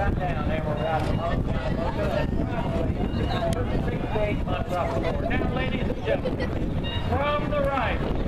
got down there. We're riding probably 6 to 8 months off the board. Now, ladies and gentlemen, from the right.